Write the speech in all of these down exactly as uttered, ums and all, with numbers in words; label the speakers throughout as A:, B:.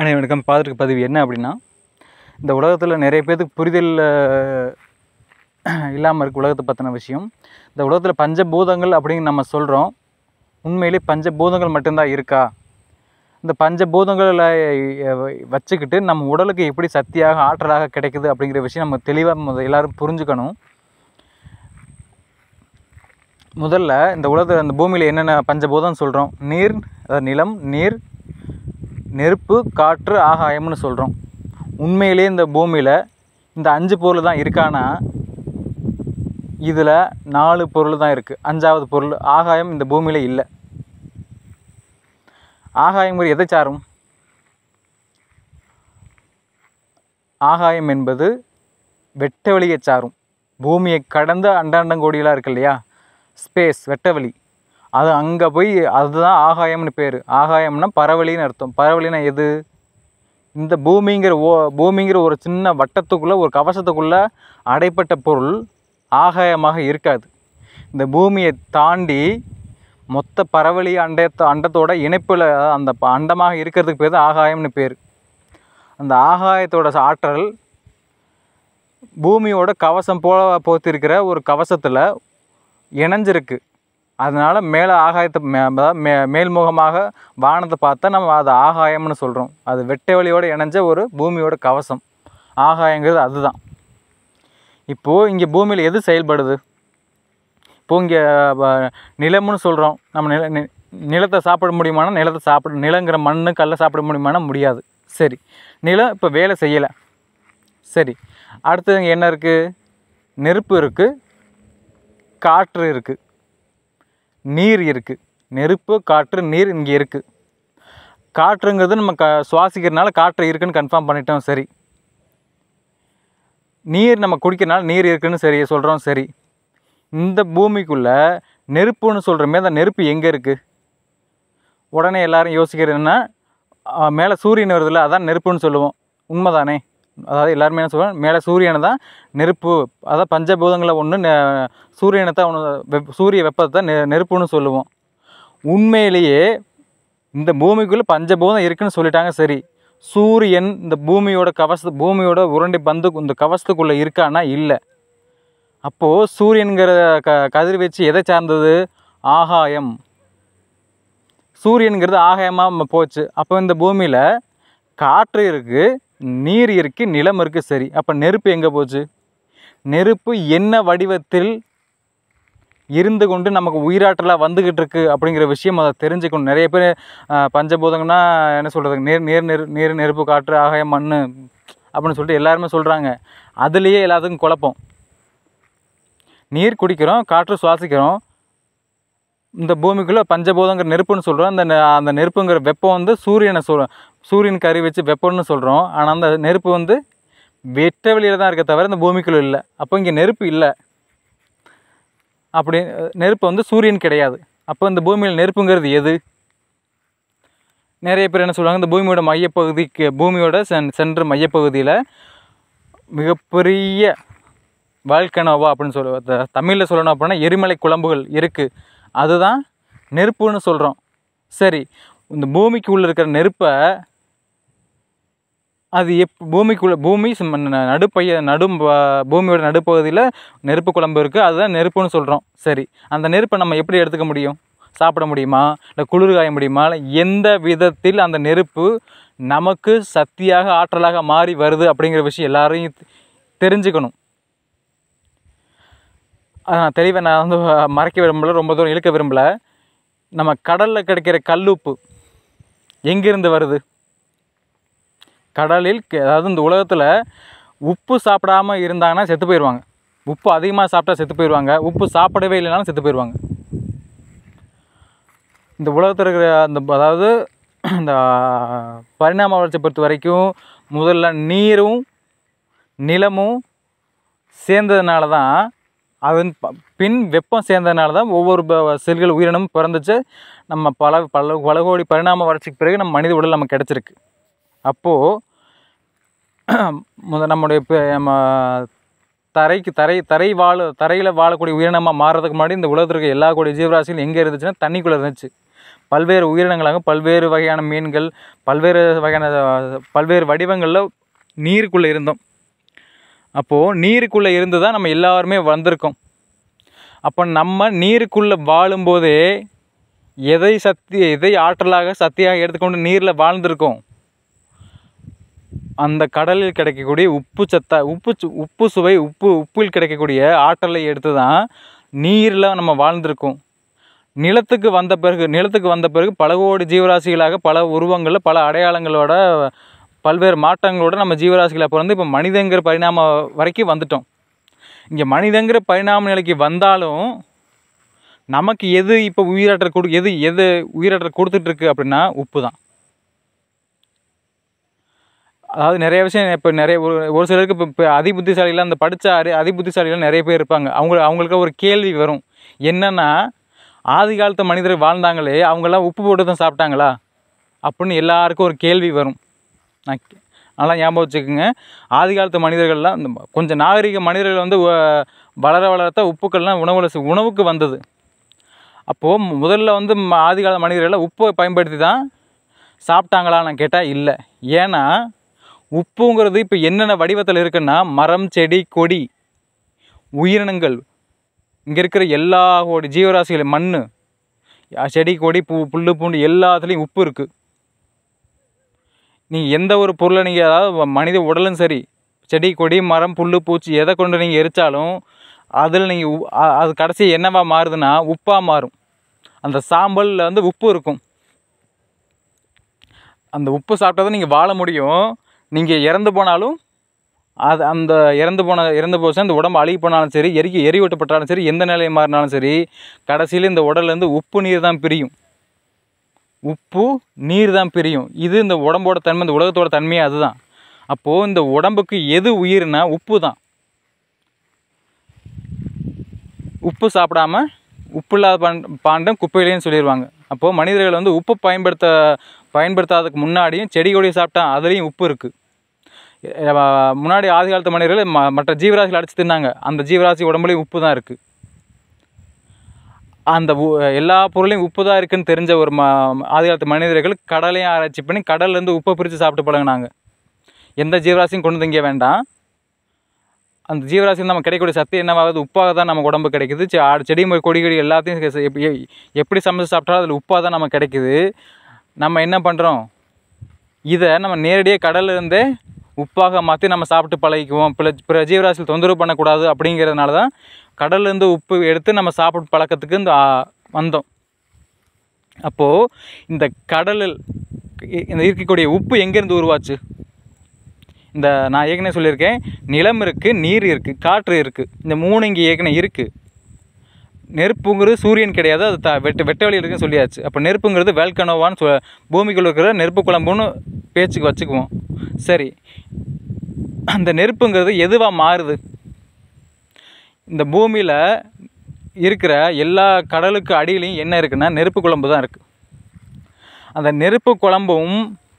A: அனைவருக்கும் பார்த்துருக்க பதிவு என்ன அப்படின்னா, இந்த உலகத்தில் நிறைய பேருக்கு புரிதல் இல்லாமல் இருக்குது உலகத்தை பற்றின விஷயம். இந்த உலகத்தில் பஞ்சபூதங்கள் அப்படின்னு நம்ம சொல்கிறோம். உண்மையிலே பஞ்சபூதங்கள் மட்டும்தான் இருக்கா? இந்த பஞ்சபூதங்களை வச்சுக்கிட்டு நம்ம உடலுக்கு எப்படி சக்தியாக ஆற்றலாக கிடைக்குது அப்படிங்கிற விஷயம் நம்ம தெளிவாக எல்லோரும் புரிஞ்சுக்கணும். முதல்ல இந்த உலகத்தில் அந்த பூமியில் என்னென்ன பஞ்சபூதம் சொல்கிறோம்? நீர், அதாவது நிலம், நீர், நெருப்பு, காற்று, ஆகாயம்னு சொல்கிறோம். உண்மையிலே இந்த பூமியில் இந்த அஞ்சு பொருள் தான் இருக்கானா? இதில் நாலு பொருள் தான் இருக்குது. அஞ்சாவது பொருள் ஆகாயம் இந்த பூமியில் இல்லை. ஆகாயம் எதை சாரும்? ஆகாயம் என்பது வெட்டவெளியை சாரும். பூமியை கடந்த அண்டாண்டங்கோடியெலாம் இருக்கு இல்லையா, ஸ்பேஸ், வெட்டவெளி, அது அங்கே போய் அதுதான் ஆகாயம்னு பேர். ஆகாயம்னா பரவெளின்னு அர்த்தம். பரவெளினா எது? இந்த பூமிங்கிற ஓ பூமிங்கிற ஒரு சின்ன வட்டத்துக்குள்ளே, ஒரு கவசத்துக்குள்ளே அடைப்பட்ட பொருள் ஆகாயமாக இருக்காது. இந்த பூமியை தாண்டி மொத்த பரவெளி அண்டத்தை அண்டத்தோட இணைப்பில் அந்த அண்டமாக இருக்கிறதுக்கு பேர் தான் ஆகாயம்னு பேர். அந்த ஆகாயத்தோட ஆற்றல் பூமியோட கவசம் போல போத்திருக்கிற ஒரு கவசத்தில் இணைஞ்சிருக்கு. அதனால் மேலே ஆகாயத்தை மே மே மேல்முகமாக வானத்தை பார்த்தா நம்ம அது ஆகாயம்னு சொல்கிறோம். அது வெட்டவெளியோடு இணைஞ்ச ஒரு பூமியோட கவசம். ஆகாயங்கிறது அதுதான். இப்போது இங்கே பூமியில் எது செயல்படுது? இப்போது இங்கே நிலம்னு சொல்கிறோம். நம்ம நில நிலத்தை சாப்பிட முடியுமானா நிலத்தை சாப்பிட நிலங்கிற மண்ணு கல்லை சாப்பிட முடியுமானா முடியாது. சரி, நிலம் இப்போ வேலை செய்யலை. சரி, அடுத்தது இங்கே என்ன இருக்குது? நெருப்பு இருக்குது, காற்று இருக்குது, நீர் இருக்குது. நெருப்பு, காற்று, நீர் இங்கே இருக்குது. காற்றுங்கிறது நம்ம க சுவாசிக்கிறதுனால காற்று இருக்குதுன்னு கன்ஃபார்ம் பண்ணிட்டோம். சரி, நீர் நம்ம குடிக்கிறனால நீர் இருக்குதுன்னு சரி சொல்கிறோம். சரி, இந்த பூமிக்குள்ளே நெருப்புன்னு சொல்கிறோமே, அந்த நெருப்பு எங்கே இருக்குது? உடனே எல்லோரும் யோசிக்கிறதுன்னா, மேலே சூரியன் வருதில்ல, அதான் நெருப்புன்னு சொல்லுவோம். உண்மைதானே? அதாவது எல்லாருமே என்ன சொல்லுவாங்க, மேலே சூரியனை தான் நெருப்பு, அதாவது பஞ்சபூதங்களை ஒன்று சூரியனை தான் ஒன்று வெப் சூரிய வெப்பத்தை தான் நெ நெருப்புன்னு சொல்லுவோம். உண்மையிலேயே இந்த பூமிக்குள்ளே பஞ்சபூதம் இருக்குதுன்னு சொல்லிட்டாங்க. சரி, சூரியன் இந்த பூமியோட கவச பூமியோட உருண்டை பந்து இந்த கவசத்துக்குள்ளே இருக்கான்னா இல்லை. அப்போது சூரியனுங்கிற க கதிர்வீச்சு எதை சார்ந்தது? ஆகாயம். சூரியனுங்கிறது ஆகாயமாக போச்சு. அப்போ இந்த பூமியில் காற்று இருக்குது, நீர் இருக்குது, நிலம் இருக்குது. சரி, அப்போ நெருப்பு எங்கே போச்சு? நெருப்பு என்ன வடிவத்தில் இருந்து கொண்டு நமக்கு உயிராற்றலாக வந்துக்கிட்டு இருக்குது அப்படிங்கிற விஷயம் அதை தெரிஞ்சுக்கணும். நிறைய பேர் பஞ்சபூதங்கன்னா என்ன சொல்கிறது, நீர் நீர் நெரு நீர் நெருப்பு, காற்று, ஆகாயம், மண் அப்படின்னு சொல்லிட்டு எல்லாருமே சொல்கிறாங்க. அதுலேயே எல்லாத்துக்கும் குழப்பம். நீர் குடிக்கிறோம், காற்று சுவாசிக்கிறோம். இந்த பூமிக்குள்ளே பஞ்சபூதங்கிற நெருப்புன்னு சொல்கிறோம். அந்த அந்த நெருப்புங்கிற வெப்பம் வந்து சூரியனை சொல் சூரியனுக்கு அறி வச்சு வெப்பம்னு சொல்கிறோம். ஆனால் அந்த நெருப்பு வந்து வெட்ட வெளியில் தான் இருக்க தவிர இந்த பூமிக்குள்ளே இல்லை. அப்போ இங்கே நெருப்பு இல்லை. அப்படி நெருப்பு வந்து சூரியன் கிடையாது. அப்போ இந்த பூமியில் நெருப்புங்கிறது எது? நிறைய பேர் என்ன சொல்லுவாங்க, இந்த பூமியோட மையப்பகுதிக்கு பூமியோட சென் சென்ற மையப்பகுதியில் மிகப்பெரிய வால்கனோவா அப்படின்னு சொல்லுவ தமிழில் சொல்லணும் அப்படின்னா எரிமலை குழம்புகள் இருக்குது, அதுதான் நெருப்புன்னு சொல்கிறோம். சரி, இந்த பூமிக்கு உள்ளே இருக்கிற நெருப்பை அது எப் பூமிக்குள்ளே பூமி நடுப்பைய நடு பூமியோட நடுப்பகுதியில் நெருப்பு குழம்பு இருக்குது, அதுதான் நெருப்புன்னு சொல்கிறோம். சரி, அந்த நெருப்பை நம்ம எப்படி எடுத்துக்க முடியும்? சாப்பிட முடியுமா? இல்லை குளிர் காய முடியுமா? இல்லை எந்த விதத்தில் அந்த நெருப்பு நமக்கு சக்தியாக ஆற்றலாக மாறி வருது அப்படிங்கிற விஷயம் எல்லாரையும் தெரிஞ்சுக்கணும். தெளிவை நான் வந்து மறைக்க விரும்பலை, ரொம்ப தூரம் இழுக்க விரும்பலை. நம்ம கடலில் கிடைக்கிற கல்லுப்பு எங்கேருந்து வருது? கடலில், அதாவது இந்த உலகத்தில் உப்பு சாப்பிடாமல் இருந்தாங்கன்னா செத்து போயிடுவாங்க. உப்பு அதிகமாக சாப்பிட்டா செத்து போயிடுவாங்க. உப்பு சாப்பிடவே இல்லைனாலும் செத்து போயிடுவாங்க. இந்த உலகத்தில் இருக்கிற அந்த அதாவது இந்த பரிணாம வளர்ச்சி பொறுத்த வரைக்கும் முதல்ல நீரும் நிலமும் சேர்ந்ததுனால தான், அதன் பின் வெப்பம் சேர்ந்ததுனால தான் ஒவ்வொரு செல்கள் உயிரினமும் பிறந்துச்சு. நம்ம பல பல பல கோடி பரிணாம வளர்ச்சிக்கு பிறகு நம்ம மனித உடல் நமக்கு கிடச்சிருக்கு. அப்போது முத நம்முடைய நம்ம தரைக்கு தரை தரை வாழ தரையில் வாழக்கூடிய உயிரினமாக மாறுறதுக்கு முன்னாடி இந்த உலகத்தில் இருக்க எல்லா கூடிய ஜீவராசிகளும் எங்கே இருந்துச்சுன்னா தண்ணிக்குள்ளே இருந்துச்சு. பல்வேறு உயிரினங்களாக பல்வேறு வகையான மீன்கள் பல்வேறு வகையான பல்வேறு வடிவங்களில் நீருக்குள்ளே இருந்தோம். அப்போது நீருக்குள்ளே இருந்து தான் நம்ம எல்லாருமே வந்திருக்கோம். அப்போ நம்ம நீருக்குள்ளே வாழும்போதே எதை சக்தி எதை ஆற்றலாக சக்தியாக எடுத்துக்கொண்டு நீரில் வாழ்ந்திருக்கோம்? அந்த கடலில் கிடைக்கக்கூடிய உப்பு சத்தா உப்பு உப்பு சுவை உப்பு உப்பில் கிடைக்கக்கூடிய ஆற்றலை எடுத்து தான் நீரில் நம்ம வாழ்ந்திருக்கோம். நிலத்துக்கு வந்த பிறகு நிலத்துக்கு வந்த பிறகு பல கோடி ஜீவராசிகளாக பல உருவங்களில் பல அடையாளங்களோட பல்வேறு மாற்றங்களோட நம்ம ஜீவராசிகளை பிறந்து இப்போ மனிதங்கிற பரிணாம வரைக்கும் வந்துட்டோம். இங்கே மனிதங்கிற பரிணாம நிலைக்கு வந்தாலும் நமக்கு எது இப்போ உயிராற்றல் கொடு எது எது உயிராற்றல் கொடுத்துட்ருக்கு அப்படின்னா உப்பு தான். அதாவது நிறைய விஷயம் இப்போ நிறைய ஒரு ஒரு சிலருக்கு இப்போ இப்போ அதி புத்திசாலிகள் அந்த படித்த அதி அதி புத்திசாலிகள் நிறைய பேர் இருப்பாங்க. அவங்க அவங்களுக்கு ஒரு கேள்வி வரும், என்னென்னா ஆதி காலத்து மனிதர்கள் வாழ்ந்தாங்களே அவங்கெல்லாம் உப்பு போட்டு தான் சாப்பிட்டாங்களா அப்படின்னு எல்லாருக்கும் ஒரு கேள்வி வரும். நான் நல்லா ஞாபகம் வச்சுக்கோங்க. ஆதி காலத்து மனிதர்கள்லாம் இந்த கொஞ்சம் நாகரிக மனிதர்கள் வந்து வளர வளரத்தான் உப்புக்கள்லாம் உணவில் உணவுக்கு வந்தது. அப்போது முதல்ல வந்து ஆதி கால மனிதர்கள்லாம் உப்பை பயன்படுத்தி தான் சாப்பிட்டாங்களான்னு கேட்டால் இல்லை. ஏன்னா உப்புங்கிறது இப்போ என்னென்ன வடிவத்தில் இருக்குன்னா மரம் செடி கொடி உயிரினங்கள் இங்கே இருக்கிற எல்லா கோடி ஜீவராசிகள் மண் செடி கொடி பூ புல் பூண்டு எல்லாத்துலேயும் உப்பு இருக்குது. நீங்கள் எந்த ஒரு பொருளை நீங்கள் அதாவது மனித உடலும் சரி செடி கொடி மரம் புல் பூச்சி எதை கொண்டு நீங்கள் எரித்தாலும் அதில் நீங்கள் அது கடைசி என்னவா மாறுதுன்னா உப்பாக மாறும். அந்த சாம்பலில் வந்து உப்பு இருக்கும். அந்த உப்பு சாப்பிட்டா தான் நீங்கள் வாழ முடியும். நீங்கள் இறந்து போனாலும் அது அந்த இறந்து போன இறந்து போச்சு அந்த உடம்பு அழுகி போனாலும் சரி எரிக்கி எரிவூட்டப்பட்டாலும் சரி எந்த நிலையை மாறினாலும் சரி கடைசியில் இந்த உடல்லேருந்து உப்பு நீர் தான் பிரியும். உப்பு நீர் தான் பிரியும். இது இந்த உடம்போட தன்மை இந்த உலகத்தோட தன்மையே அதுதான். அப்போது இந்த உடம்புக்கு எது உயிர்னா உப்பு தான். உப்பு சாப்பிடாமல் உப்பு இல்லாத பாண் பாண்டம் குப்பையிலேன்னு சொல்லிடுவாங்க. அப்போது மனிதர்கள் வந்து உப்பு பயன்படுத்த பயன்படுத்தாததுக்கு முன்னாடியும் செடி கொடியை சாப்பிட்டா அதுலேயும் உப்பு இருக்குது. முன்னாடி ஆதி காலத்து மனிதர்கள் ம மற்ற ஜீவராசிகள் அடித்து தின்னாங்க. அந்த ஜீவராசி உடம்புலையும் உப்பு தான் இருக்குது. அந்த எல்லா பொருளையும் உப்பு தான் இருக்குதுன்னு தெரிஞ்ச ஒரு ம ஆதி காலத்து மனிதர்கள் கடலையும் ஆராய்ச்சி பண்ணி கடல்லேருந்து உப்பை பிரித்து சாப்பிட்டு பழகினாங்க. எந்த ஜீவராசியும் கொண்டு திங்க வேண்டாம். அந்த ஜீவராசியில் நம்ம கிடைக்கக்கூடிய சத்து என்னவாகுது உப்பாக தான் நம்ம உடம்பு கிடைக்குது. செடி கொடி கொடி எல்லாத்தையும் எப்படி எப்படி சமைச்சு சாப்பிட்டாலும் அதில் உப்பாக தான் நம்ம கிடைக்குது. நம்ம என்ன பண்ணுறோம், இதை நம்ம நேரடியாக கடல்லேருந்தே உப்பாக மாற்றி நம்ம சாப்பிட்டு பழகிக்குவோம். பிற பிற ஜீவராசியில் தொந்தரவு பண்ணக்கூடாது அப்படிங்கிறதுனால தான் கடல்லேருந்து உப்பு எடுத்து நம்ம சாப்பிட்டு பழக்கத்துக்கு இந்த வந்தோம். அப்போது இந்த கடலில் இந்த இருக்கக்கூடிய உப்பு எங்கேருந்து உருவாச்சு? இந்த நான் ஏற்கனவே சொல்லியிருக்கேன், நிலம் இருக்குது, நீர் இருக்குது, காற்று இருக்குது. இந்த மூணு இங்கே ஏற்கனவே இருக்குது. நெருப்புங்கிறது சூரியன் கிடையாது, அது த வெட்ட வெட்ட வழி இருக்குன்னு சொல்லியாச்சு. அப்போ நெருப்புங்கிறது வேல்கனோவான்னு சொ பூமிக்குள்ள இருக்கிற நெருப்பு குழம்புன்னு பேச்சுக்கு வச்சுக்குவோம். சரி, அந்த நெருப்புங்கிறது எதுவாக மாறுது? இந்த பூமியில் இருக்கிற எல்லா கடலுக்கு அடியிலையும் என்ன இருக்குன்னா நெருப்பு குழம்பு தான் இருக்குது. அந்த நெருப்பு குழம்பும்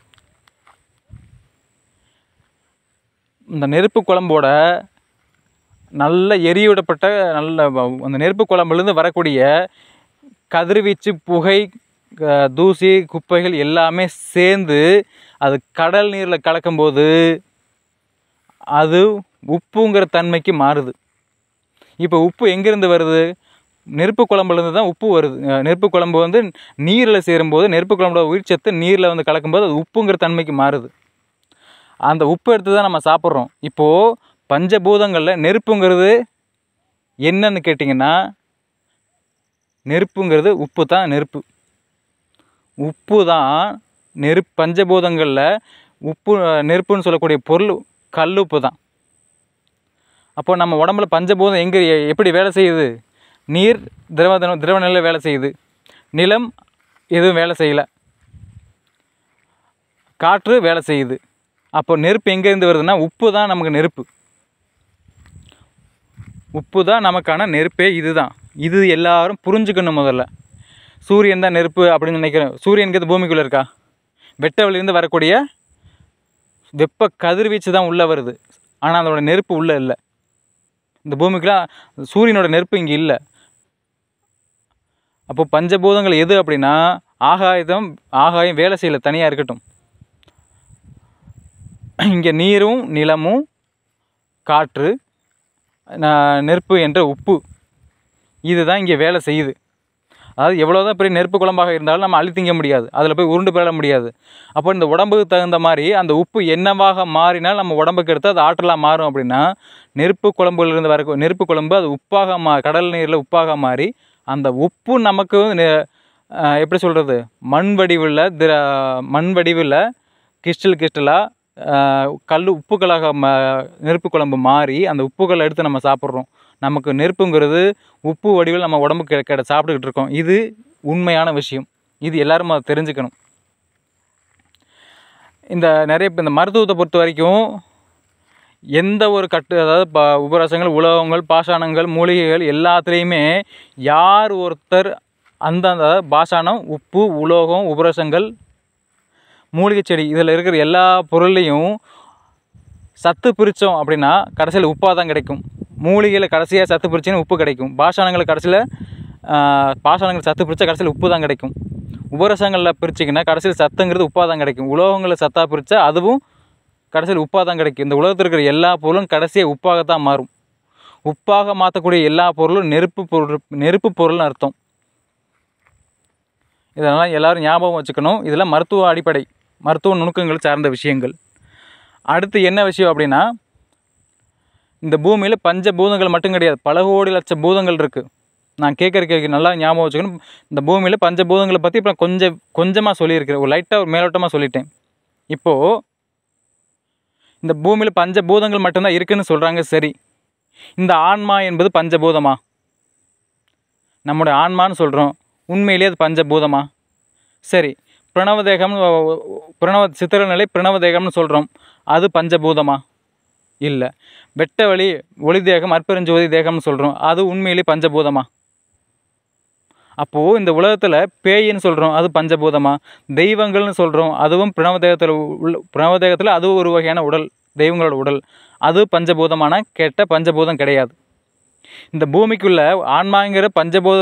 A: இந்த நெருப்பு குழம்போட நல்ல எரிவிடப்பட்ட நல்ல அந்த நெருப்பு குழம்புலேருந்து வரக்கூடிய கதிர்வீச்சு புகை தூசி குப்பைகள் எல்லாமே சேர்ந்து அது கடல் நீரில் கலக்கும்போது அது உப்புங்கிற தன்மைக்கு மாறுது. இப்போ உப்பு எங்கேருந்து வருது? நெருப்பு குழம்புலேருந்து தான் உப்பு வருது. நெருப்பு குழம்பு வந்து நீரில் சேரும்போது நெருப்பு குழம்போட உயிர்ச்சத்து நீரில் வந்து கலக்கும்போது அது உப்புங்கிற தன்மைக்கு மாறுது. அந்த உப்பு எடுத்து தான் நம்ம சாப்பிட்றோம். இப்போது பஞ்சபூதங்களில் நெருப்புங்கிறது என்னன்னு கேட்டிங்கன்னா நெருப்புங்கிறது உப்பு தான். நெருப்பு உப்பு தான் நெருப்பு. பஞ்சபூதங்களில் உப்பு நெருப்புன்னு சொல்லக்கூடிய பொருள் கல் உப்பு தான். அப்போ நம்ம உடம்புல பஞ்சபூதம் எங்கே எப்படி வேலை செய்யுது? நீர் திரவ திரவ நிலையில் வேலை செய்யுது. நிலம் எதுவும் வேலை செய்யலை. காற்று வேலை செய்யுது. அப்போ நெருப்பு எங்கேருந்து வருதுன்னா உப்பு தான் நமக்கு நெருப்பு. உப்பு தான் நமக்கான நெருப்பே. இது தான். இது எல்லாரும் புரிஞ்சுக்கணும். முதல்ல சூரியன் தான் நெருப்பு அப்படின்னு நினைக்கிறேன். சூரியனுக்கு பூமிக்குள்ளே இருக்கா? வெட்ட வெளியிலேருந்து வரக்கூடிய வெப்ப கதிர்வீச்சு தான் உள்ளே வருது. ஆனால் அதோட நெருப்பு உள்ளே இல்லை. இந்த பூமிக்குலாம் சூரியனோட நெருப்பு இங்கே இல்லை. அப்போ பஞ்சபூதங்கள் எது அப்படின்னா ஆகாயம் ஆகாயம் வேலை செய்யல, தனியாக இருக்கட்டும். இங்கே நீரும் நிலமும் காற்று நெருப்பு என்ற உப்பு இதுதான் இங்கே வேலை செய்யுது. அதாவது எவ்வளோதான் பெரிய நெருப்பு குழம்பாக இருந்தாலும் நம்ம அள்ளி திங்க முடியாது, அதில் போய் உருண்டு பெற முடியாது. அப்போ இந்த உடம்புக்கு தகுந்த மாதிரி அந்த உப்பு என்னவாக மாறினால் நம்ம உடம்புக்கு எடுத்து அது ஆற்றலாக மாறும் அப்படின்னா, நெருப்பு குழம்புலேருந்து வர நெருப்பு குழம்பு அது உப்பாக மா கடல் நீரில் உப்பாக மாறி அந்த உப்பு நமக்கு எப்படி சொல்கிறது, மண் வடிவில் திர மண் வடிவில் கிறிஸ்டல் கிறிஸ்டலாக கல் உப்புக்களாக ம நெருப்பு குழம்பு மாறி அந்த உப்புகளை எடுத்து நம்ம சாப்பிட்றோம். நமக்கு நெருப்புங்கிறது உப்பு வடிவில் நம்ம உடம்புக்கு கிட சாப்பிட்டுக்கிட்டு இருக்கோம். இது உண்மையான விஷயம். இது எல்லோரும் அதை தெரிஞ்சுக்கணும். இந்த நிறைய இந்த மருத்துவத்தை பொறுத்த வரைக்கும் எந்த ஒரு கட்டு, அதாவது ப உபரசங்கள், உலோகங்கள், பாஷாணங்கள், மூலிகைகள் எல்லாத்துலேயுமே யார் ஒருத்தர் அந்தந்த பாஷாணம், உப்பு, உலோகம், உபரசங்கள், மூலிகை செடி இதில் இருக்கிற எல்லா பொருள்லையும் சத்து பிரித்தோம் அப்படின்னா கடைசியில் உப்பாக தான் கிடைக்கும். மூலிகையில் கடைசியாக சத்து பிரிச்சின்னா உப்பு கிடைக்கும். பாஷாணங்களை கடைசியில் பாஷாணங்கள் சத்து பிரித்தா கடைசியில் உப்பு தான் கிடைக்கும். உபரசங்களில் பிரிச்சிங்கன்னா கடைசியில் சத்துங்கிறது உப்பாக தான் கிடைக்கும். உலோகங்களை சத்தாக பிரித்தா அதுவும் கடைசியில் உப்பாக தான் கிடைக்கும். இந்த உலகத்தில் இருக்கிற எல்லா பொருளும் கடைசியாக உப்பாகத்தான் மாறும். உப்பாக மாற்றக்கூடிய எல்லா பொருளும் நெருப்பு பொருள் நெருப்பு பொருள்னு அர்த்தம். இதெல்லாம் எல்லோரும் ஞாபகம் வச்சுக்கணும். இதெல்லாம் மருத்துவ அடிப்படை, மருத்துவ நுணுக்கங்கள் சார்ந்த விஷயங்கள். அடுத்து என்ன விஷயம் அப்படின்னா, இந்த பூமியில் பஞ்சபூதங்கள் மட்டும் கிடையாது, பல கோடி லட்ச பூதங்கள் இருக்குது. நான் கேட்குற கேட்க நல்லா ஞாபகம் வச்சுக்கணும். இந்த பூமியில் பஞ்சபூதங்களை பற்றி இப்போ கொஞ்சம் கொஞ்சமாக சொல்லியிருக்கிறேன், ஒரு லைட்டாக ஒரு மேலோட்டமாக சொல்லிட்டேன். இப்போது இந்த பூமியில் பஞ்சபூதங்கள் மட்டும்தான் இருக்குதுன்னு சொல்கிறாங்க. சரி, இந்த ஆன்மா என்பது பஞ்சபூதமா? நம்முடைய ஆன்மான்னு சொல்கிறோம், உண்மையிலேயே அது பஞ்சபூதமா? சரி, பிரணவதேகம், பிரணவ சித்திர நிலை பிரணவதேகம்னு சொல்கிறோம், அது பஞ்சபூதமா? இல்லை. வெட்ட வழி ஒளி தேகம், அற்பெருஞ்சோதி தேகம்னு சொல்கிறோம், அது உண்மையிலேயே பஞ்சபூதமா? அப்போது இந்த உலகத்தில் பேயின்னு சொல்கிறோம், அது பஞ்சபூதமா? தெய்வங்கள்னு சொல்கிறோம், அதுவும் பிரணவதேகத்தில் உள்ள பிரணவதேகத்தில் அதுவும் ஒரு வகையான உடல், தெய்வங்களோட உடல், அது பஞ்சபூதமான கேட்ட பஞ்சபூதம் கிடையாது. இந்த பூமிக்குள்ளே ஆன்மாங்கிற பஞ்சபூத,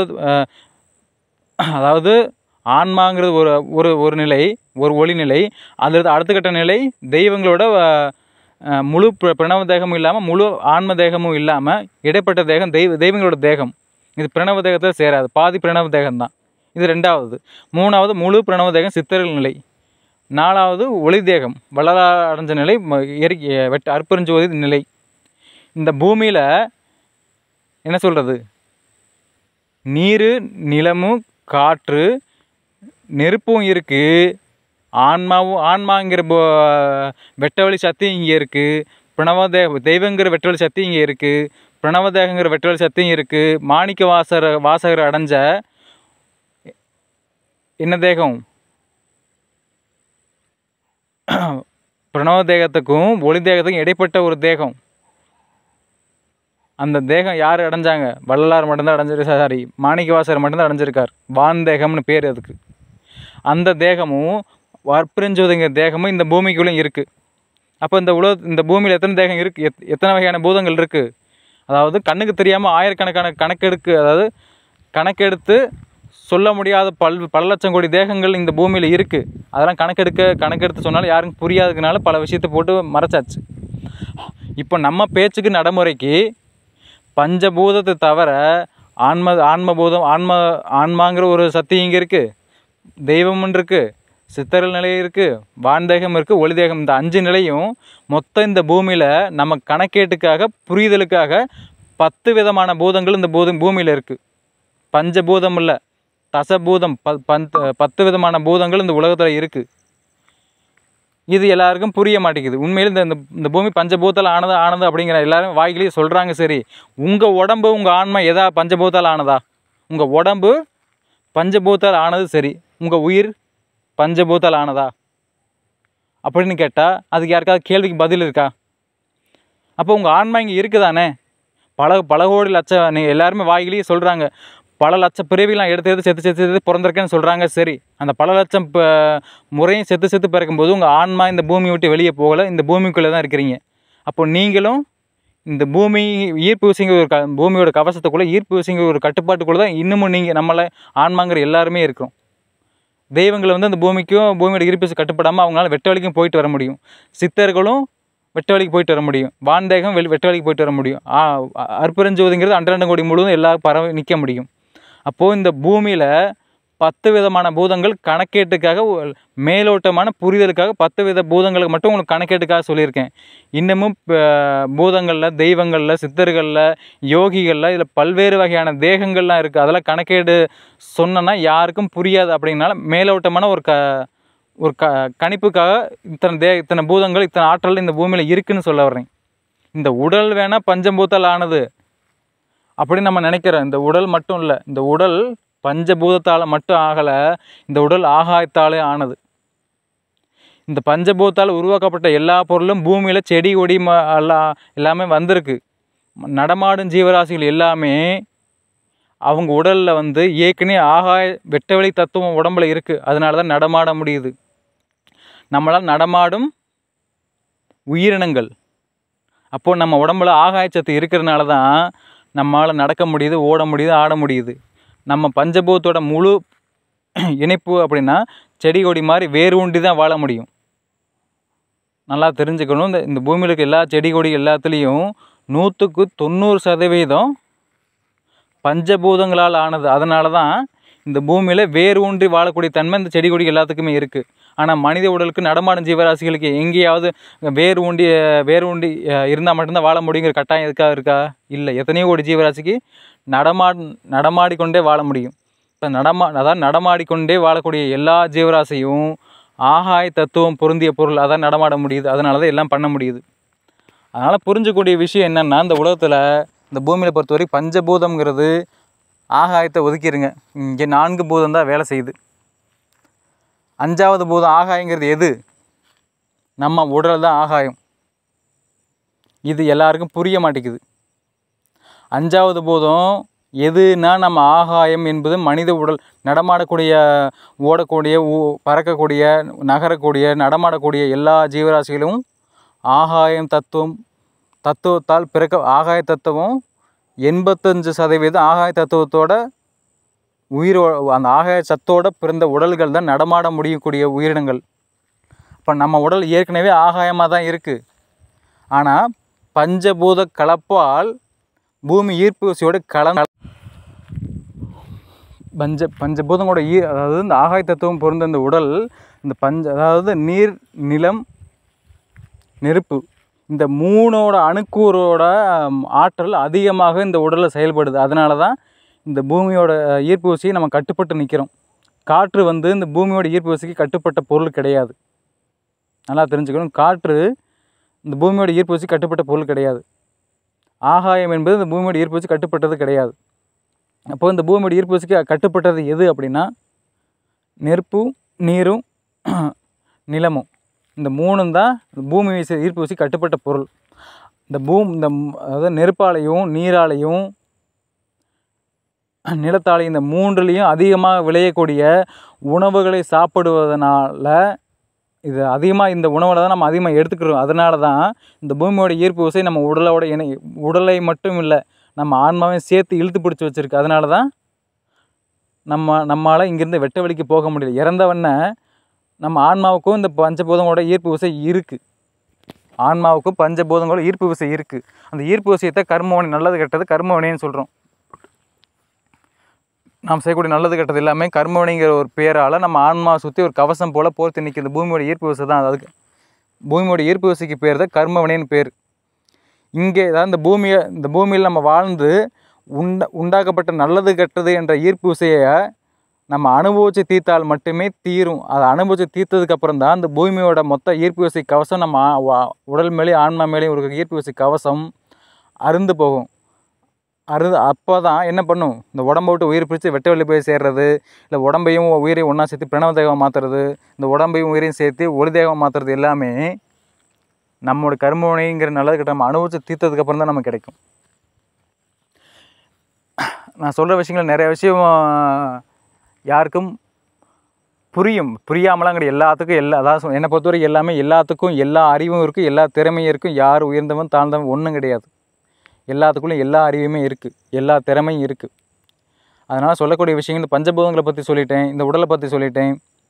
A: அதாவது ஆன்மாங்கிறது ஒரு ஒரு ஒரு நிலை, ஒரு ஒளி நிலை. அதில் அடுத்த கட்ட நிலை தெய்வங்களோட முழு பிரணவ தேகமும் இல்லாமல் முழு ஆன்ம தேகமும் இல்லாமல் இடைப்பட்ட தேகம் தெய்வ தெய்வங்களோட தேகம். இது பிரணவ தேகத்தில் சேராது, பாதி பிரணவ தேகம்தான். இது ரெண்டாவது. மூணாவது முழு பிரணவ தேகம் சித்தர்கள் நிலை. நாலாவது ஒளி தேகம் வளரா அடைஞ்ச நிலை, இயற்கை வெட்ட அற்பெருஞ்சோதி நிலை. இந்த பூமியில் என்ன சொல்கிறது, நீர், நிலமும், காற்று, நெருப்பும் இருக்குது. ஆன்மாவும் ஆன்மாங்கிற வெட்டவழி சக்தி இங்கே இருக்குது. பிரணவதே தெய்வங்கிற வெட்டவழி சக்தி இங்கே இருக்குது. பிரணவதேகங்கிற வெட்டவழி சக்தியும் இருக்குது. மாணிக்க வாசகர் வாசகர் அடைஞ்ச என்ன தேகம், பிரணவ தேகத்துக்கும் ஒளி தேகத்துக்கும் இடைப்பட்ட ஒரு தேகம். அந்த தேகம் யார் அடைஞ்சாங்க? வள்ளலார் மட்டும்தான் அடைஞ்சிரு சாரி மாணிக்க வாசகர் மட்டும்தான் அடைஞ்சிருக்கார். வான் தேகம்னு பேர் அதுக்கு. அந்த தேகமும் அற்பெருஞ்சோதிங்கிற தேகமும் இந்த பூமிக்குள்ளே இருக்குது. அப்போ இந்த உலக இந்த பூமியில் எத்தனை தேகம் இருக்குது, எத் எத்தனை வகையான பூதங்கள் இருக்குது? அதாவது கண்ணுக்கு தெரியாமல் ஆயிரக்கணக்கான கணக்கெடுக்கு, அதாவது கணக்கெடுத்து சொல்ல முடியாத பல் பல லட்சம் கோடி தேகங்கள் இந்த பூமியில் இருக்குது. அதெல்லாம் கணக்கெடுக்க கணக்கெடுத்து சொன்னாலும் யாருக்கும் புரியாததுனால பல விஷயத்தை போட்டு மறைச்சாச்சு. இப்போ நம்ம பேச்சுக்கு நடைமுறைக்கு பஞ்சபூதத்தை தவிர ஆன்ம ஆன்மபூதம் ஆன்ம ஆன்மாங்கிற ஒரு சக்தி இங்கே இருக்குது, தெய்வம்னு இருக்குது, சித்தர்கள் நிலை இருக்குது, வான்தேகம் இருக்குது, ஒளி தேகம். இந்த அஞ்சு நிலையும் மொத்தம் இந்த பூமியில் நம்ம கணக்கேட்டுக்காக புரிதலுக்காக பத்து விதமான பூதங்கள் இந்த பூதம் பூமியில் இருக்குது. பஞ்சபூதம் இல்லை, தசபூதம், ப பந்த் பத்து விதமான பூதங்கள் இந்த உலகத்தில் இருக்குது. இது எல்லாருக்கும் புரிய மாட்டேங்குது. உண்மையில் இந்த இந்த பூமி பஞ்சபூத்தால் ஆனது ஆனது அப்படிங்கிற எல்லாரும் வாய்கிலேயே சொல்கிறாங்க. சரி, உங்கள் உடம்பு உங்கள் ஆன்மா எதா பஞ்சபூத்தால் ஆனதா? உங்கள் உடம்பு பஞ்சபூத்தால் ஆனது சரி, உங்கள் உயிர் பஞ்சபூத்தால் ஆனதா அப்படின்னு கேட்டால் அதுக்கு யாருக்காவது கேள்விக்கு பதில் இருக்கா? அப்போ உங்கள் ஆன்மா இங்கே இருக்குதானே? பல பல கோடி லட்சம் நீங்கள் எல்லாருமே வாயிலேயே சொல்கிறாங்க, பல லட்சம் பிறவிலாம் எடுத்து எடுத்து செத்து செத்து செத்து பிறந்திருக்கேன்னு சொல்கிறாங்க. சரி, அந்த பல லட்சம் முறையும் செத்து செத்து பிறக்கும்போது உங்கள் ஆன்மா இந்த பூமியை விட்டு வெளியே போகலை, இந்த பூமிக்குள்ளே தான் இருக்கிறீங்க. அப்போ நீங்களும் இந்த பூமி ஈர்ப்பு விசைங்கிற ஒரு க பூமியோட கவசத்துக்குள்ளே ஈர்ப்பு விசைங்கிற ஒரு கட்டுப்பாட்டுக்குள்ளே தான் இன்னமும் நீங்கள் நம்மளை ஆன்மாங்கிற எல்லாருமே இருக்கிறோம். தெய்வங்கள் வந்து அந்த பூமிக்கும் பூமியோட ஈர்ப்பு கட்டுப்படாமல் அவங்களால வெட்ட வழிக்கும் போயிட்டு வர முடியும். சித்தர்களும் வெட்ட வழிக்கு போயிட்டு வர முடியும். வான்தேகம் வெ வெட்ட வழிக்கு போயிட்டு வர முடியும். அற்புறஞ்சோதிங்கிறது அண்டரண்ட கோடி முழுவதும் எல்லா பறவை நிற்க முடியும். அப்போது இந்த பூமியில் பத்து விதமான பூதங்கள் கணக்கேட்டுக்காக மேலோட்டமான புரிதலுக்காக பத்து வித பூதங்களுக்கு மட்டும் உங்களுக்கு கணக்கேட்டுக்காக சொல்லியிருக்கேன். இன்னமும் பூதங்களில், தெய்வங்களில், சித்தர்களில், யோகிகளில் இதில் பல்வேறு வகையான தேகங்கள்லாம் இருக்குது. அதெல்லாம் கணக்கேடு சொன்னோன்னா யாருக்கும் புரியாது. அப்படின்னால மேலோட்டமான ஒரு க ஒரு க கணிப்புக்காக இத்தனை தே இத்தனை பூதங்கள் இத்தனை ஆற்றல் இந்த பூமியில் இருக்குதுன்னு சொல்ல வர்றேன். இந்த உடல் வேணால் பஞ்சபூத்தால் ஆனது அப்படின்னு நம்ம நினைக்கிறோம். இந்த உடல் மட்டும் இல்லை, இந்த உடல் பஞ்சபூதத்தால் மட்டும் ஆகலை, இந்த உடல் ஆகாயத்தாலே ஆனது. இந்த பஞ்சபூதத்தால் உருவாக்கப்பட்ட எல்லா பொருளும் பூமியில் செடி கொடி ம எல்லாம் எல்லாமே வந்திருக்கு. நடமாடும் ஜீவராசிகள் எல்லாமே அவங்க உடலில் வந்து ஏற்கனவே ஆகாய வெட்டவெளி தத்துவம் உடம்புல இருக்குது. அதனால தான் நடமாட முடியுது. நம்மளால் நடமாடும் உயிரினங்கள். அப்போது நம்ம உடம்புல ஆகாயச்சத்து இருக்கிறதுனால தான் நம்மளால் நடக்க முடியுது, ஓட முடியுது, ஆட முடியுது. நம்ம பஞ்சபூதத்தோட முழு இணைப்பு அப்படின்னா செடி கொடி மாதிரி வேறு ஊண்டி தான் வாழ முடியும். நல்லா தெரிஞ்சுக்கணும். இந்த இந்த பூமியில் இருக்க எல்லா செடி கொடி எல்லாத்துலேயும் நூற்றுக்கு தொண்ணூறு சதவீதம் பஞ்சபூதங்களால் ஆனது. அதனால தான் இந்த பூமியில் வேறு ஊன்றி வாழக்கூடிய தன்மை இந்த செடி கொடி எல்லாத்துக்குமே இருக்குது. ஆனால் மனித உடலுக்கு, நடமாடும் ஜீவராசிகளுக்கு எங்கேயாவது வேறு ஊண்டி வேறு ஊண்டி இருந்தால் மட்டும்தான் வாழ முடியுங்கிற கட்டாயம் எதுக்காக இருக்கா? இல்லை. எத்தனையோ கோடி ஜீவராசிக்கு நடமா நடமாடிக்கொண்டே வாழ முடியும். இப்போ நடமா அதாவது நடமாடிக்கொண்டே வாழக்கூடிய எல்லா ஜீவராசியும் ஆகாய தத்துவம் பொருந்திய பொருள், அதான் நடமாட முடியுது. அதனால தான் எல்லாம் பண்ண முடியுது. அதனால் புரிஞ்சக்கூடிய விஷயம் என்னென்னா, இந்த உலகத்தில் இந்த பூமியில் பொறுத்தவரைக்கும் பஞ்சபூதம்ங்கிறது ஆகாயத்தை ஒதுக்கிடுங்க. இங்கே நான்கு பூதம் தான் வேலை செய்யுது. அஞ்சாவது பூதம் ஆகாயங்கிறது எது? நம்ம உடல் தான் ஆகாயம். இது எல்லாருக்கும் புரிய மாட்டேங்குது. அஞ்சாவது பூதம் எதுனா நம்ம ஆகாயம் என்பது மனித உடல். நடமாடக்கூடிய, ஓடக்கூடிய, பறக்கக்கூடிய, நகரக்கூடிய, நடமாடக்கூடிய எல்லா ஜீவராசிகளும் ஆகாயம் தத்துவம் தத்துவத்தால் பிறக்க ஆகாய தத்துவம் எண்பத்தஞ்சு சதவீதம் ஆகாய தத்துவத்தோட உயிரோ அந்த ஆகாய சத்தோடு பிறந்த உடல்கள் தான் நடமாட முடியக்கூடிய உயிரினங்கள். இப்போ நம்ம உடல் ஏற்கனவே ஆகாயமாக தான் இருக்குது. ஆனால் பஞ்சபூத கலப்பால் பூமி ஈர்ப்பு விசையோட கலம் பஞ்ச பஞ்சபூதங்களோட ஈ அதாவது இந்த ஆகாய தத்துவம் பொருந்த இந்த உடல் இந்த பஞ்ச அதாவது நீர், நிலம், நெருப்பு, இந்த மூணோட அணுக்கூறோட ஆற்றல் அதிகமாக இந்த உடலில் செயல்படுது. அதனால தான் இந்த பூமியோட ஈர்ப்பு விசையை நம்ம கட்டுப்பட்டு நிற்கிறோம். காற்று வந்து இந்த பூமியோட ஈர்ப்பு விசைக்கு கட்டுப்பட்ட பொருள் கிடையாது. நல்லா தெரிஞ்சுக்கணும். காற்று இந்த பூமியோட ஈர்ப்பு விசைக்கு கட்டுப்பட்ட பொருள் கிடையாது. ஆகாயம் என்பது இந்த பூமியோட ஈர்ப்பு விசை கட்டுப்பட்டது கிடையாது. அப்போ இந்த பூமியோட ஈர்ப்பு விசைக்கு கட்டுப்பட்டது எது அப்படின்னா நெருப்பும், நீரும், நிலமும். இந்த மூணும் தான் பூமி விசை ஈர்ப்பு விசை கட்டுப்பட்ட பொருள். இந்த பூம் இந்த அதாவது நெருப்பாலையும், நீராலையும், நிலத்தாலையும், இந்த மூன்றுலேயும் அதிகமாக விளையக்கூடிய உணவுகளை சாப்பிடுவதனால இது அதிகமாக இந்த உணவில் தான் நம்ம அதிகமாக எடுத்துக்கிறோம். அதனால தான் இந்த பூமியோட ஈர்ப்பு விசை நம்ம உடலோட இணை உடலை மட்டும் இல்லை, நம்ம ஆன்மாவையும் சேர்த்து இழுத்து பிடிச்சி வச்சுருக்கு. அதனால தான் நம்ம நம்மளால் இங்கேருந்து வெட்ட வெளிக்கு போக முடியல. இறந்தவொடனே நம்ம ஆன்மாவுக்கும் இந்த பஞ்சபூதங்களோட ஈர்ப்பு விசை இருக்குது. ஆன்மாவுக்கும் பஞ்சபூதங்களோட ஈர்ப்பு விசை இருக்குது. அந்த ஈர்ப்பு விசையத்தை கர்மவினை, நல்லது கெட்டது கர்மவினைன்னு சொல்கிறோம். நாம் செய்யக்கூடிய நல்லது கெட்டது எல்லாமே கர்மவினைங்கிற ஒரு பேரால் நம்ம ஆன்மாவை சுற்றி ஒரு கவசம் போல் போர்த்து நிற்கிது. பூமியோட ஈர்ப்பு விசை தான். அதுக்கு பூமியோட ஈர்ப்பு விசைக்கு பேர் தான் கர்மவினைன்னு பேர். இங்கே தான் இந்த பூமியை இந்த பூமியில் நம்ம வாழ்ந்து உண்ட உண்டாக்கப்பட்ட நல்லது கெட்டது என்ற ஈர்ப்பு விசையை நம்ம அனுபவித்து தீர்த்தால் மட்டுமே தீரும். அதை அனுபவித்து தீர்த்ததுக்கப்புறம் தான் இந்த பூமியோட மொத்த ஈர்ப்பு விசை கவசம் நம்ம உடல் மேலேயும் ஆன்மா மேலேயும் ஒரு ஈர்ப்பு விசை கவசம் அருந்து போகும். அருந்து அப்போ தான் என்ன பண்ணும், இந்த உடம்பை விட்டு உயிர் பிடிச்சி வெட்ட வெளி போய் சேர்றது, இல்லை உடம்பையும் உயிரையும் ஒன்றா சேர்த்து பிரணவ தேகம் மாற்றுறது, இந்த உடம்பையும் உயிரையும் சேர்த்து ஒளி தேகம் மாற்றுறது எல்லாமே நம்மளோட கர்மவினைங்கிற நல்லது கிட்ட நம்ம அனுபவித்து தீர்த்ததுக்கப்புறம் தான் நமக்கு கிடைக்கும். நான் சொல்கிற விஷயங்கள் நிறைய விஷயம் யாருக்கும் புரியும், புரியாமலாம் கிடையாது. எல்லாத்துக்கும் எல்லா அதாவது என்னை பொறுத்தவரைக்கும் எல்லாமே எல்லாத்துக்கும் எல்லா அறிவும் இருக்குது, எல்லா திறமையும் இருக்குது. யார் உயர்ந்தவன் தாழ்ந்தவன் ஒன்றும் கிடையாது. எல்லாத்துக்குள்ளேயும் எல்லா அறிவுமே இருக்குது, எல்லா திறமையும் இருக்குது. அதனால் சொல்லக்கூடிய விஷயங்கள் இந்த பஞ்சபூதங்களை பற்றி சொல்லிட்டேன், இந்த உடலை பற்றி சொல்லிட்டேன்.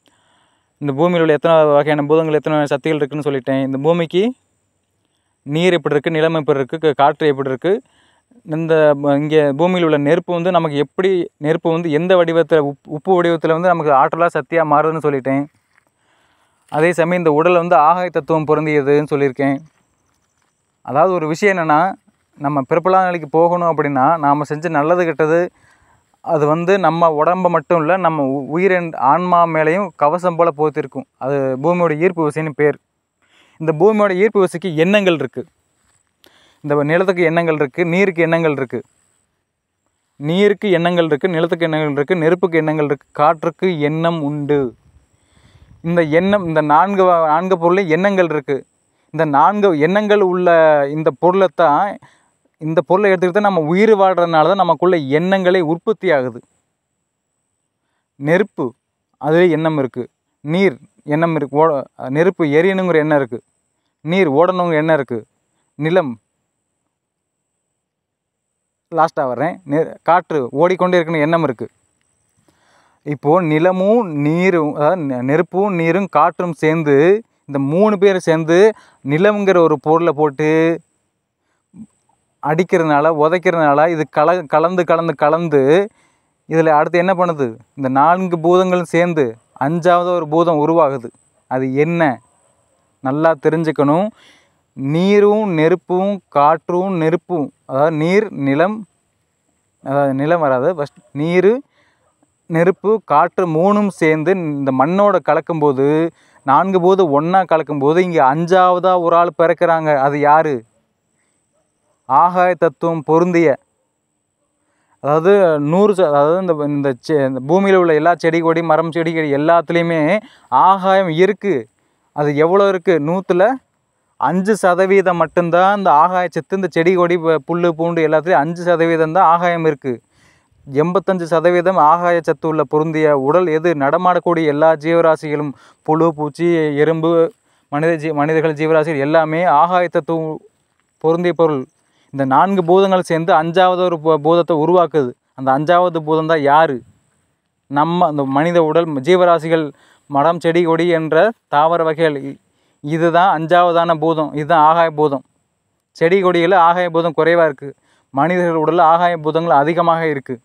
A: இந்த பூமியில் உள்ள எத்தனை வகையான பூதங்கள் எத்தனை சக்திகள் இருக்குதுன்னு சொல்லிட்டேன். இந்த பூமிக்கு நீர் எப்படி இருக்குது, நிலம் எப்படி இருக்குது, காற்று எப்படி இருக்குது, இந்த இங்கே பூமியில் உள்ள நெருப்பு வந்து நமக்கு எப்படி நெருப்பு வந்து எந்த வடிவத்தில் உப் உப்பு வடிவத்தில் வந்து நமக்கு ஆற்றலாக சக்தியாக மாறுதுன்னு சொல்லிட்டேன். அதே சமயம் இந்த உடல் வந்து ஆகாய தத்துவம் பொருந்தியதுன்னு சொல்லியிருக்கேன். அதாவது ஒரு விஷயம் என்னென்னா, நம்ம பிறப்புலா நிலைக்கு போகணும் அப்படின்னா நாம் செஞ்ச நல்லது கெட்டது அது வந்து நம்ம உடம்பை மட்டும் இல்லை, நம்ம உயிரின் ஆன்மா மேலேயும் கவசம் போல் போத்திருக்கும். அது பூமியோட ஈர்ப்பு விசைன்னு பேர். இந்த பூமியோட ஈர்ப்பு விசைக்கு எண்ணங்கள் இருக்குது. இந்த நிலத்துக்கு எண்ணங்கள் இருக்குது, நீருக்கு எண்ணங்கள் இருக்குது. நீருக்கு எண்ணங்கள் இருக்குது, நிலத்துக்கு எண்ணங்கள் இருக்குது, நெருப்புக்கு எண்ணங்கள் இருக்குது, காற்றுக்கு எண்ணம் உண்டு. இந்த எண்ணம் இந்த நான்கு நான்கு பொருளையும் எண்ணங்கள் இருக்குது. இந்த நான்கு எண்ணங்கள் உள்ள இந்த பொருளைத்தான் இந்த பொருளை எடுத்துக்கிட்டு தான் நம்ம உயிர் வாழ்கிறதுனால தான் நமக்குள்ள எண்ணங்களே உற்பத்தி ஆகுது. நெருப்பு அதுவே எண்ணம் இருக்குது, நீர் எண்ணம் இருக்குது, ஓ நெருப்பு எரியணுங்கிற எண்ணம் இருக்குது, நீர் ஓடணுங்கிற எண்ணம் இருக்குது, நிலம் லாஸ்ட்டாக வர்றேன் நெ காற்று ஓடிக்கொண்டே இருக்குன்னு எண்ணம் இருக்குது. இப்போது நிலமும் நீரும் அதாவது நெருப்பும் நீரும் காற்றும் சேர்ந்து இந்த மூணு பேர் சேர்ந்து நிலம்ங்கிற ஒரு பொருளை போட்டு அடிக்கிறதுனால உதைக்கிறதுனால இது கல கலந்து கலந்து கலந்து இதில் அடுத்து என்ன பண்ணுது, இந்த நான்கு பூதங்களும் சேர்ந்து அஞ்சாவது ஒரு பூதம் உருவாகுது. அது என்ன நல்லா தெரிஞ்சுக்கணும். நீரும் நெருப்பும் காற்றும் நெருப்பும், அதாவது நீர் நிலம், அதாவது நிலம் வராது ஃபஸ்ட், நீர் நெருப்பு காற்று மூணும் சேர்ந்து இந்த மண்ணோட கலக்கும்போது நான்கு பூதம் ஒன்றா கலக்கும்போது இங்கே அஞ்சாவதாக ஒரு ஆள் பிறக்கிறாங்க. அது யார்? ஆகாய தத்துவம் பொருந்திய, அதாவது நூறு அதாவது இந்த இந்த செ இந்த பூமியில் உள்ள எல்லா செடி கொடி மரம் செடி கொடி எல்லாத்துலேயுமே ஆகாயம் இருக்குது. அது எவ்வளோ இருக்குது? நூற்றில் அஞ்சு சதவீதம் மட்டும்தான் இந்த ஆகாய சத்து. இந்த செடி கொடி புல் பூண்டு எல்லாத்துலேயும் அஞ்சு சதவீதம் தான் ஆகாயம் இருக்குது. எண்பத்தஞ்சு சதவீதம் ஆகாய சத்து உள்ள பொருந்திய உடல் எது? நடமாடக்கூடிய எல்லா ஜீவராசிகளும், புழு பூச்சி எறும்பு மனித ஜீ மனிதர்கள் ஜீவராசிகள் எல்லாமே ஆகாய தத்துவம் பொருந்திய பொருள். இந்த நான்கு பூதங்கள் சேர்ந்து அஞ்சாவது ஒரு பூதத்தை உருவாக்குது. அந்த அஞ்சாவது பூதம் தான் யார்? நம்ம அந்த மனித உடல் ஜீவராசிகள் மரம் செடி கொடி என்ற தாவர வகைகள், இதுதான் அஞ்சாவதான பூதம். இதுதான் ஆகாய பூதம். செடி கொடிகளில் ஆகாய பூதம் குறைவாக இருக்குது, மனிதர்கள் உடலில் ஆகாய பூதங்கள் அதிகமாக இருக்குது.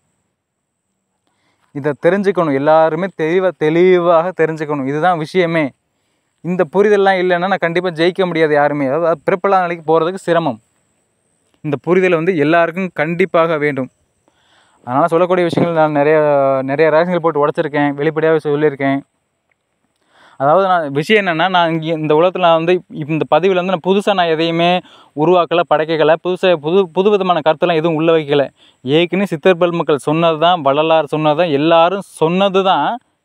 A: இதை தெரிஞ்சுக்கணும், எல்லாருமே தெளிவாக தெளிவாக தெரிஞ்சுக்கணும். இதுதான் விஷயமே. இந்த புரிதல்லாம் இல்லைன்னா நான் கண்டிப்பாக ஜெயிக்க முடியாது யாருமே. அதாவது பிறப்பெல்லாம் நிலைக்கு போகிறதுக்கு சிரமம். இந்த புரிதல் வந்து எல்லாருக்கும் கண்டிப்பாக வேண்டும். அதனால் சொல்லக்கூடிய விஷயங்கள் நான் நிறைய நிறைய ரகசியங்கள் போட்டு உடச்சிருக்கேன், வெளிப்படையாகவே சொல்லியிருக்கேன். அதாவது நான் விஷயம் என்னென்னா, நான் இங்கே இந்த உலகத்தில் நான் வந்து இந்த பதிவில் வந்து நான் புதுசாக நான் எதையுமே உருவாக்கலை, படைக்கலை, புதுசாக புது புது விதமான கருத்தெல்லாம் எதுவும் உள்ள வைக்கலை. ஏற்கனவே சித்தர் பெருமக்கள் சொன்னது தான், வள்ளலார் சொன்னது தான், எல்லோரும் சொன்னது தான்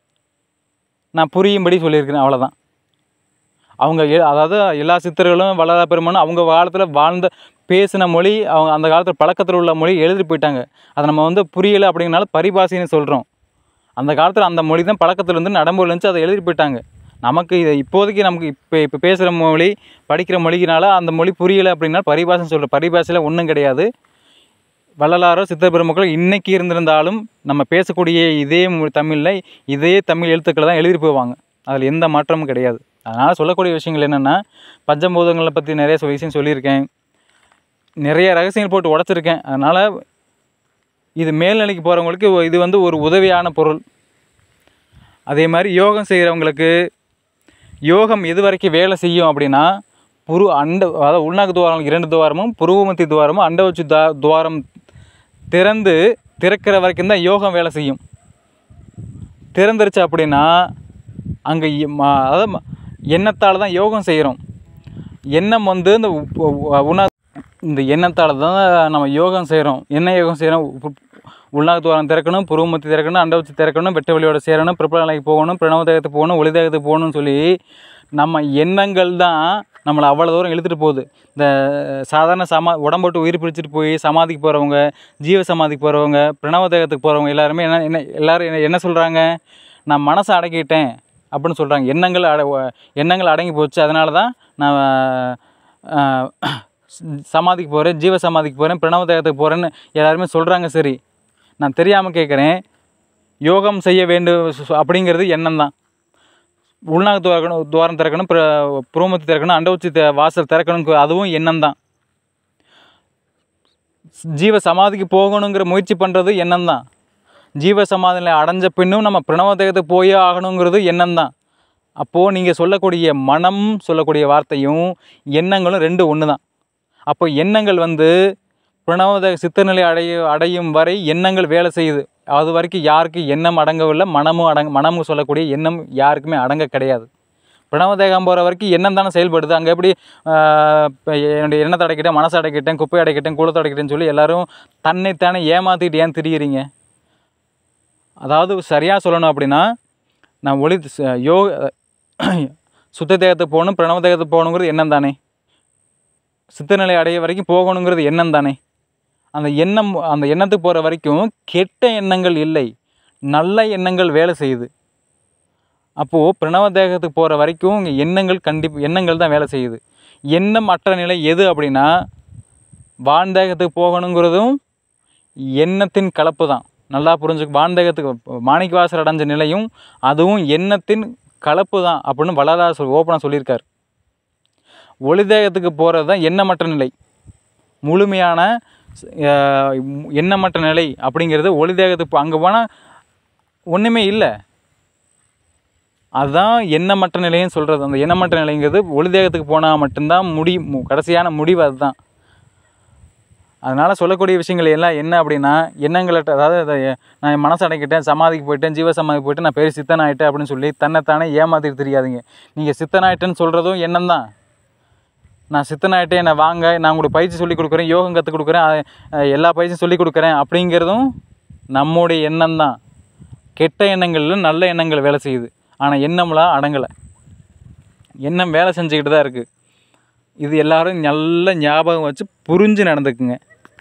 A: நான் புரியும்படி சொல்லியிருக்கிறேன். அவ்வளோதான். அவங்க அதாவது எல்லா சித்தர்களும் வள்ளலார் பெருமானும் அவங்க காலத்தில் வாழ்ந்த பேசின மொழி, அவங்க அந்த காலத்தில் பழக்கத்தில் உள்ள மொழி எழுதி போயிட்டாங்க. அதை நம்ம வந்து புரியலை அப்படிங்கிறனால பரிபாஷைன்னு சொல்கிறோம். அந்த காலத்தில் அந்த மொழி தான் பழக்கத்தில் இருந்து நடைமுறையில் இருந்துச்சு, அதை எழுதி போயிட்டாங்க. நமக்கு இதை இப்போதைக்கு நமக்கு இப்போ இப்போ பேசுகிற மொழி படிக்கிற மொழியினால அந்த மொழி புரியலை அப்படின்னா பரிபாஷைன்னு சொல்கிறோம். பரிபாஷையில் ஒன்றும் கிடையாது. வள்ளலாரோ சித்தர் பெருமக்களோ இன்றைக்கி இருந்திருந்தாலும் நம்ம பேசக்கூடிய இதே தமிழில் இதே தமிழ் எழுத்துக்களை தான் எழுதி போவாங்க. அதில் எந்த மாற்றமும் கிடையாது. அதனால் சொல்லக்கூடிய விஷயங்கள் என்னென்னா, பஞ்சபூதங்களை பற்றி நிறைய விஷயம் சொல்லியிருக்கேன், நிறைய ரகசியங்கள் போட்டு உடச்சிருக்கேன். அதனால் இது மேல்நிலைக்கு போகிறவங்களுக்கு இது வந்து ஒரு உதவியான பொருள். அதே மாதிரி யோகம் செய்கிறவங்களுக்கு யோகம் எது வரைக்கும் வேலை செய்யும் அப்படின்னா, புரு அண்ட அதாவது உள்நாக்கு துவாரம் இரண்டு துவாரமும் புருவமத்தி துவாரமும் அண்டவச்சு தா துவாரம் திறந்து திறக்கிற வரைக்கும் தான் யோகம் வேலை செய்யும். திறந்துருச்சு அப்படின்னா அங்கே அதாவது எண்ணத்தால் தான் யோகம் செய்கிறோம். எண்ணம் வந்து இந்த உணா இந்த எண்ணத்தால் தான் நம்ம யோகம் செய்கிறோம். என்ன யோகம் செய்கிறோம்? உள்நாக்கு துவாரம் திறக்கணும், புருவமத்தி திறக்கணும், அண்டவச்சு திறக்கணும், வெட்ட வழியோட சேரணும், பிறப்பல நிலைக்கு போகணும், பிரணவ தேகத்துக்கு போகணும், ஒளி தேகத்துக்கு போகணும்னு சொல்லி நம்ம எண்ணங்கள் தான் நம்மளை அவ்வளோ தூரம் இழுத்துட்டு போகுது. இந்த சாதாரண சமா உடம்போட்டு உயிர் பிடிச்சிட்டு போய் சமாதிக்கு போகிறவங்க, ஜீவ சமாதிக்கு போகிறவங்க, பிரணவ தேகத்துக்கு போகிறவங்க எல்லாருமே என்ன என்ன எல்லோரும் என்ன சொல்கிறாங்க? நான் மனசை அடக்கிட்டேன் அப்படின்னு சொல்கிறாங்க. எண்ணங்கள் அட எண்ணங்கள் அடங்கி போச்சு, அதனால தான் நான் சமாதிக்கு போகிறேன், ஜீவ சமாதிக்கு போகிறேன், பிரணவ தேகத்துக்கு போகிறேன்னு எல்லாருமே சொல்கிறாங்க. சரி, நான் தெரியாமல் கேட்குறேன், யோகம் செய்ய வேண்டும் அப்படிங்கிறது எண்ணம் தான். உள்நாக்கு துவாரம் துவாரம் திறக்கணும், புருவமத்தி திறக்கணும், அண்டவுச்சி வாசல் திறக்கணும், அதுவும் எண்ணம் தான். ஜீவ சமாதிக்கு போகணுங்கிற முயற்சி பண்ணுறது எண்ணம் தான். ஜீவ சமாதியில் அடைஞ்ச பின்னும் நம்ம பிரணவ தேகத்துக்கு போயே ஆகணுங்கிறது எண்ணம் தான். அப்போது நீங்கள் சொல்லக்கூடிய மனம் சொல்லக்கூடிய வார்த்தையும் எண்ணங்களும் ரெண்டு ஒன்று தான். அப்போ எண்ணங்கள் வந்து பிரணவ சித்தநிலை அடைய அடையும் வரை எண்ணங்கள் வேலை செய்யுது. அது வரைக்கும் யாருக்கு எண்ணம் அடங்கவில்லை, மனமும் அடங்க மனமும் சொல்லக்கூடிய எண்ணம் யாருக்குமே அடங்க கிடையாது. பிரணவ தேகம் போகிற வரைக்கும் எண்ணம் தானே செயல்படுது. அங்கே எப்படி என்னுடைய எண்ணத்தை அடைக்கிட்டேன், மனசை அடைக்கிட்டேன், குப்பை அடைக்கிட்டேன், கூலத்தை அடைக்கிட்டேன்னு சொல்லி எல்லோரும் தன்னைத்தானே ஏமாற்றிட்டு ஏன் திரியிறீங்க? அதாவது சரியாக சொல்லணும் அப்படின்னா, நான் ஒளி யோக சுத்த தேகத்துக்கு போகணும், பிரணவ தேகத்துக்கு போகணுங்கிறது எண்ணம் தானே. சித்தநிலை அடைய வரைக்கும் போகணுங்கிறது எண்ணம் தானே. அந்த எண்ணம் அந்த எண்ணத்துக்கு போகிற வரைக்கும் கெட்ட எண்ணங்கள் இல்லை, நல்ல எண்ணங்கள் வேலை செய்யுது. அப்போது பிரணவ தேகத்துக்கு போகிற வரைக்கும் இங்கே எண்ணங்கள் கண்டிப்பாக எண்ணங்கள் தான் வேலை செய்யுது. எண்ணம் அற்ற நிலை எது அப்படின்னா, வான்தேகத்துக்கு போகணுங்கிறதும் எண்ணத்தின் கலப்பு தான். நல்லா புரிஞ்சுக்கு. வான்தேகத்துக்கு மாணிக்கவாசர் அடைஞ்ச நிலையும் அதுவும் எண்ணத்தின் கலப்பு தான் அப்படின்னு வள்ளலார் சொல் ஓப்பனாக சொல்லியிருக்கார். ஒளிதேகத்துக்கு போகிறது தான் எண்ணமற்ற நிலை. முழுமையான எண்ணமற்ற நிலை அப்படிங்கிறது ஒளிதேகத்துக்கு அங்கே போனால் ஒன்றுமே இல்லை. அதுதான் எண்ணமற்ற நிலைன்னு சொல்கிறது. அந்த எண்ணமற்ற நிலைங்கிறது ஒளிதேகத்துக்கு போனால் மட்டும்தான் முடி கடைசியான முடிவு அதுதான். அதனால் சொல்லக்கூடிய விஷயங்கள் எல்லாம் என்ன அப்படின்னா, எண்ணங்களற்ற, அதாவது நான் மனசு அடைக்கிட்டேன், சமாதிக்கு போயிட்டேன், ஜீவ சமாதிக்கு போயிட்டு நான் பெரிய சித்தன் ஆகிட்டேன் அப்படின்னு சொல்லி தன்னைத்தானே ஏமாற்றிட்டு தெரியாதுங்க. நீங்கள் சித்தன் ஆகிட்டேன்னு சொல்கிறதும் எண்ணம் தான். நான் சித்தன் ஆகிட்டேன், என்னை வாங்க, நான் உங்களுக்கு பயிற்சி சொல்லிக் கொடுக்குறேன், யோகம் கற்றுக் கொடுக்குறேன், எல்லா பயிற்சியும் சொல்லிக் கொடுக்குறேன் அப்படிங்கிறதும் நம்முடைய எண்ணம் தான். கெட்ட எண்ணங்களில் நல்ல எண்ணங்கள் வேலை செய்யுது. ஆனால் எண்ணம்லாம் அடங்கலை. எண்ணம் வேலை செஞ்சுக்கிட்டு தான் இருக்குது. இது எல்லோரும் நல்ல ஞாபகம் வச்சு புரிஞ்சு நடந்துக்குங்க.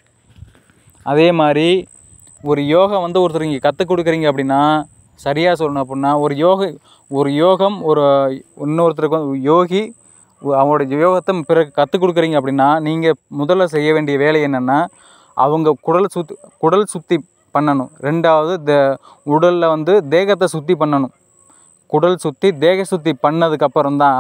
A: அதே மாதிரி ஒரு யோகம் வந்து ஒருத்தர் இங்கே கற்றுக் கொடுக்குறீங்க அப்படின்னா, சரியாக சொல்லணும் அப்படின்னா, ஒரு யோக ஒரு யோகம் ஒரு இன்னொருத்தருக்கு வந்து யோகி அவங்களோட யோகத்தை பிறகு கற்றுக் கொடுக்குறீங்க அப்படின்னா, நீங்கள் முதல்ல செய்ய வேண்டிய வேலை என்னென்னா, அவங்க குடல் சுத்தி குடல் சுத்தி பண்ணணும். ரெண்டாவது த உடலில் வந்து தேகத்தை சுத்தி பண்ணணும். குடல் சுத்தி தேக சுத்தி பண்ணதுக்கப்புறம் தான்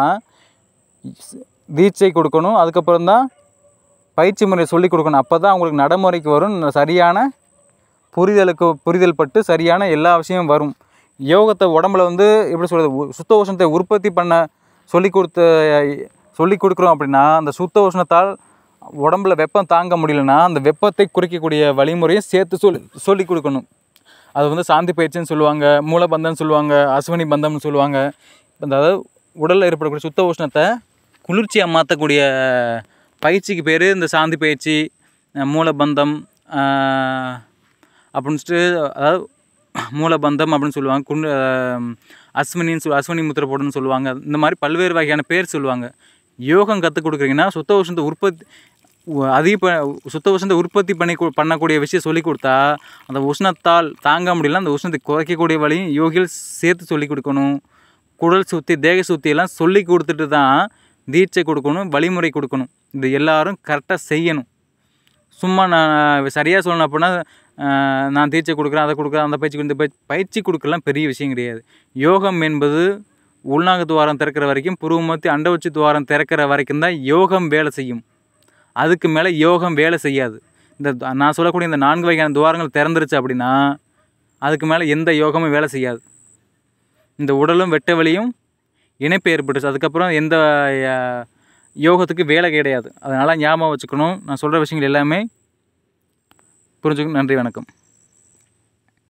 A: தீட்சை கொடுக்கணும். அதுக்கப்புறம் தான் பயிற்சி முறை சொல்லிக் கொடுக்கணும். அப்போ தான் அவங்களுக்கு நடைமுறைக்கு வரும், சரியான புரிதலுக்கு புரிதல் பட்டு சரியான எல்லா விஷயமும் வரும். யோகத்தை உடம்புல வந்து எப்படி சொல்கிறது, சுத்த உஷ்ணத்தை உற்பத்தி பண்ண சொல்லி கொடுத்த சொல்லி கொடுக்குறோம் அப்படின்னா, அந்த சுத்த உஷ்ணத்தால் உடம்புல வெப்பம் தாங்க முடியலன்னா அந்த வெப்பத்தை குறைக்கக்கூடிய வழிமுறையை சேர்த்து சொல்லி சொல்லி கொடுக்கணும். அது வந்து சாந்தி பயிற்சின்னு சொல்லுவாங்க, மூலபந்தம்னு சொல்லுவாங்க, அஸ்வினி பந்தம்னு சொல்லுவாங்க. அதாவது உடலில் ஏற்படக்கூடிய சுத்த உஷ்ணத்தை குளிர்ச்சியாக மாற்றக்கூடிய பயிற்சிக்கு பேர் இந்த சாந்தி பயிற்சி, மூலபந்தம் அப்படின்னு சொல்லிட்டு, அதாவது மூலபந்தம் அப்படின்னு சொல்லுவாங்க, குண்டு அஸ்வினின்னு சொல் அஸ்வினி முத்திரை போடுன்னு சொல்லுவாங்க. இந்த மாதிரி பல்வேறு வகையான பேர் சொல்லுவாங்க. யோகம் கற்றுக் கொடுக்குறீங்கன்னா சுத்த உஷ்ணத்தை உற்பத்தி அதிக ப சுத்த உஷ்ணத்தை உற்பத்தி பண்ணி பண்ணக்கூடிய விஷயம் சொல்லிக் கொடுத்தா, அந்த உஷ்ணத்தால் தாங்க முடியல, அந்த உஷ்ணத்தை குறைக்கக்கூடிய வழியும் யோகிகள் சேர்த்து சொல்லிக் கொடுக்கணும். குடல் சுத்தி தேக சுத்தியெல்லாம் சொல்லி கொடுத்துட்டு தான் தீட்சை கொடுக்கணும், வழிமுறை கொடுக்கணும். இது எல்லாரும் கரெக்டாக செய்யணும். சும்மா நான் சரியாக சொல்லணும் அப்படின்னா, நான் தீட்சை கொடுக்குறேன், அதை கொடுக்குறேன், அந்த பயிற்சி இந்த பயிற்சி பயிற்சி கொடுக்கலாம் பெரிய விஷயம் கிடையாது. யோகம் என்பது உள்நாக துவாரம் திறக்கிற வரைக்கும், புருவமத்தி அண்டவச்சி துவாரம் திறக்கிற வரைக்கும் தான் யோகம் வேலை செய்யும். அதுக்கு மேலே யோகம் வேலை செய்யாது. இந்த நான் சொல்லக்கூடிய இந்த நான்கு வகையான துவாரங்கள் திறந்துருச்சு அப்படின்னா அதுக்கு மேலே எந்த யோகமும் வேலை செய்யாது. இந்த உடலும் வெட்ட வலியும் இணைப்பு ஏற்பட்டுச்சு, அதுக்கப்புறம் எந்த யோகத்துக்கு வேலை கிடையாது. அதனால் ஞாபகம் வச்சுக்கணும். நான் சொல்கிற விஷயங்கள் எல்லாமே புரிஞ்சுக்கணும். நன்றி, வணக்கம்.